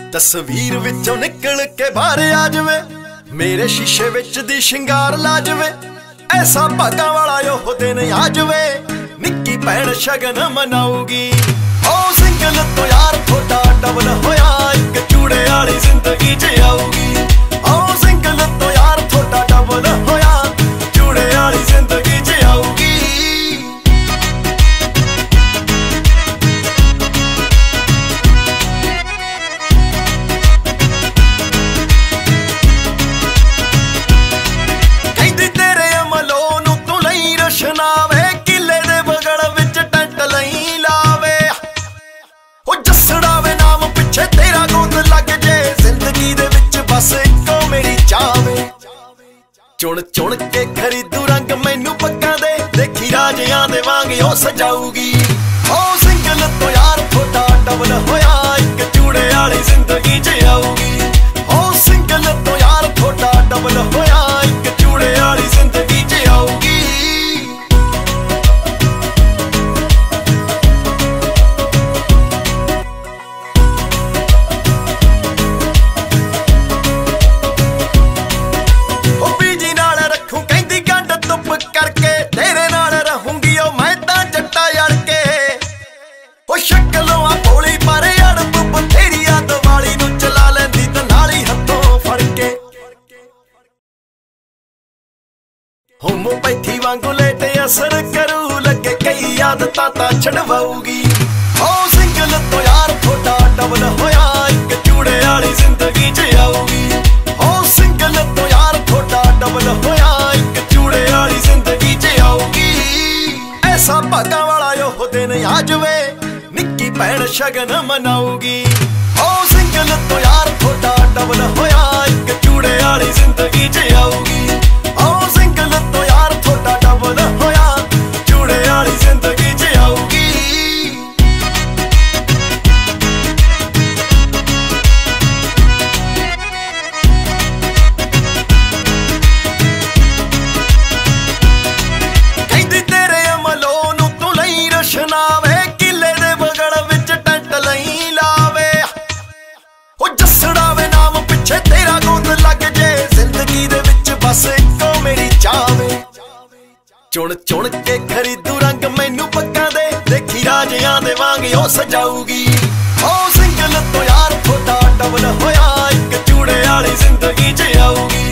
तस्वीर विचों निकल के बाहर आ जावे, मेरे शीशे विच दी शिंगार ला जावे। ऐसा भागां वाला ओह दिन आ जावे, निक्की भैन शगन मनाऊगी। ओ सिंगल तो यार थोड़ा डबल होया, एक चूड़े वाली जिंदगी च आऊगी। ओ सिंगल तो यार थोड़ा डबल होया, चूड़े वाली जिंदगी च आऊगी। शनावे किले दे बगड़ विच टेंट लई लावे, ओ जसड़ावे नाम पिछे तेरा गोद लग जे। जिंदगी दे विच बस इको मेरी चावे, चुन चुन के खरीदू रंग मैनू पक्का दे। देखी राजियां दे वांग ओ सजाऊगी। ओ सिंगल तो यार थोड़ा डबल होया, एक चूड़े वाली जिंदगी च आऊगी। ओ सिंगल तो यार थोड़ा डबल होया, एक चूड़े वाली जिंदगी च आऊगी। करके तेरे नाल रहूंगी ओ मैं तां जट्टा यार के। ओ शक्लों आ भोली पर यार तू बथेरी आ दिवाली नूं चला लैंदी ते नाली हत्थों फड़ के। होमोपैथी वांगू लेटे असर करू लगे, कई आदतां तां छड़वाऊगी। ओ सिंगल तो यार थोड़ा डबल होया, एक चूड़े वाली जिंदगी च आऊगी। ओ सिंगल तो यार थोड़ा डबल होया, एक चूड़े वाली जिंदगी च आऊगी। ऐसा भागां वाला ओह दिन आ जावे, निक्की भैन शगन मनाऊगी। ओ सिंगल तो यार थोड़ा डबल होया, एक चूड़े वाली जिंदगी च आऊगी। ओ सिंगल तो यार थोड़ा डबल होया, चूड़े वाली जिंदगी च आऊगी। शनावे किले दे बगड़ विच टेंट लई लावे, ओ जसड़ावे नाम पिछे तेरा गोद लग जे। जिंदगी दे विच बस इको मेरी चावे, चुन चुन के खरीदू रंग मैनू पक्का दे। देखी राजियां दे वांग ओ सजाऊगी। ओ सिंगल तो यार थोड़ा डबल होया, एक चूड़े वाली जिंदगी च आऊगी।